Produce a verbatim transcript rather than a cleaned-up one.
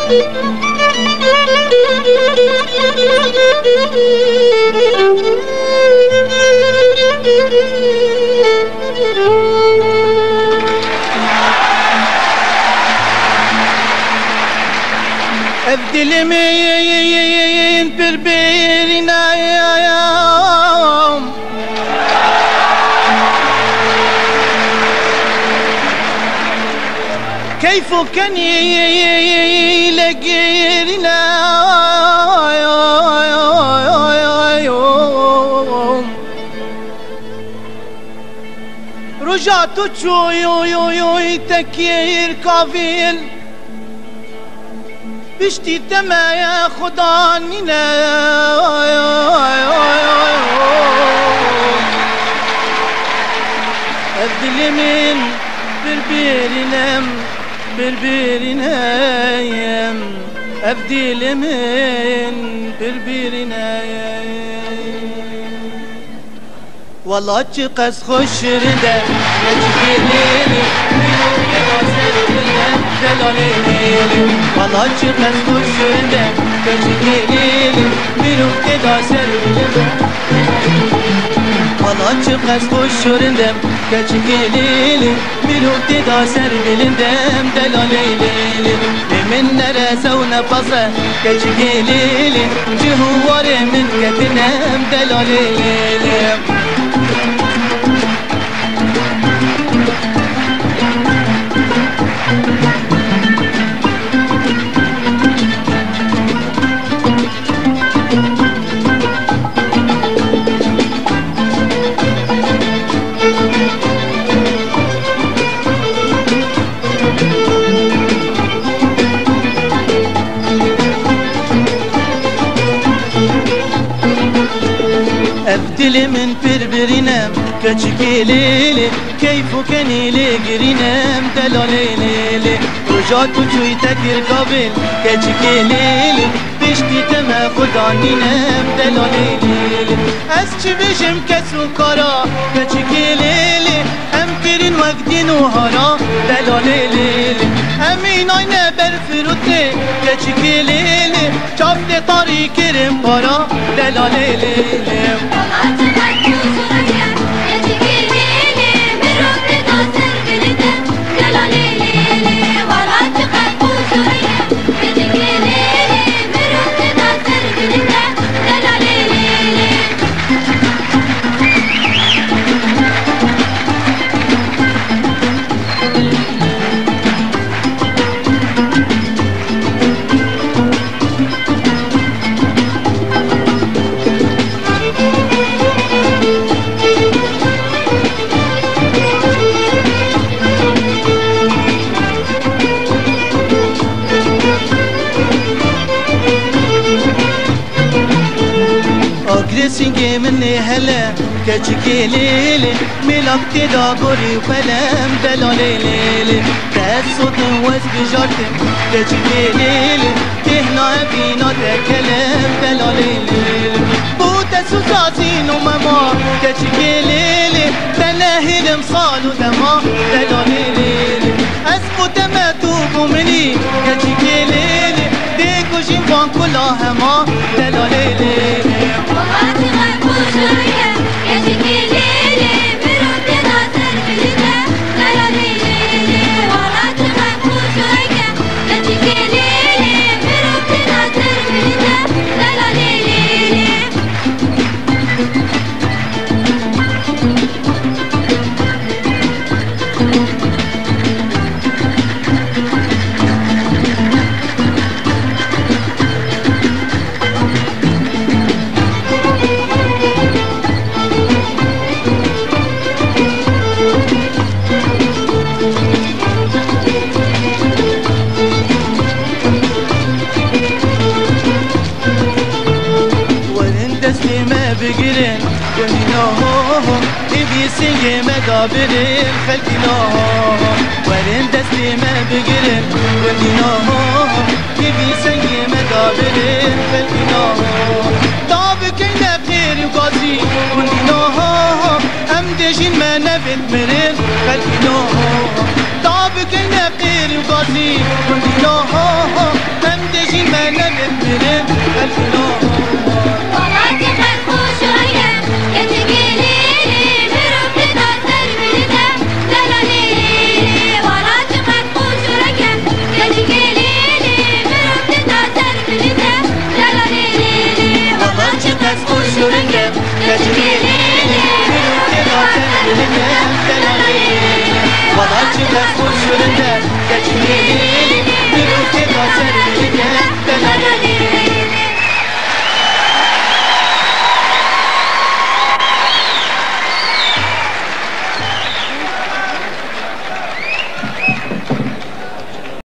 أبدل مين بربيرنا يوم كيف كان يلقينا يوم رجعت شو يو يو يو تكير كافيل بشتي تما يا خدانينا أبدل من بربيرنا بربيرنا أبدل من بربيرنا والله تقص خش ردا يجيليني والله تقص خش ردا يجيليني منو كدا سر والله تقص خش ردا يجيليني منو كدا سر بلندم دلاليلي من نرسونا بصا يجيليني جهوار من كتنام دلاليلي أبدل من بربرنا كشكيلي كيف كان يلقينا دلاليلي رجعت شوي تكر قبل كشكيلي بشتي تما خدانينا دلاليلي أسشي بشم كسو كارا كشكيلي أمكرين وقدين وهارا دلاليلي أمين آينا برفروتي كشكيلي شافت طريق كرم بارا دلاليلي سنجي مني هلا كشكيلي ملك تدابري وفلام دلاليلي تأسود وز بجارتم كشكيلي تهنا بينا تكلم دلاليلي بوتا سوساسين وماما كشكيلي تناهي المصال ودما دلاليلي أسبوت ما توبوا مني كشكيلي ديكو جنبان كلها ما دلاليلي بقرن كنيناهم إبي سنجي مقابرن خلقناهم ورن دستي ما بقرن كنيناهم إبي سنجي مقابرن خلقناهم طابك إنا بخير وقاسي كنيناهم أم دجين ما نفت مرن خلقناهم طابك بكنا غير الغازي قلت لا ها ها ما مداجي ما انا بمرم قلت لا ها ها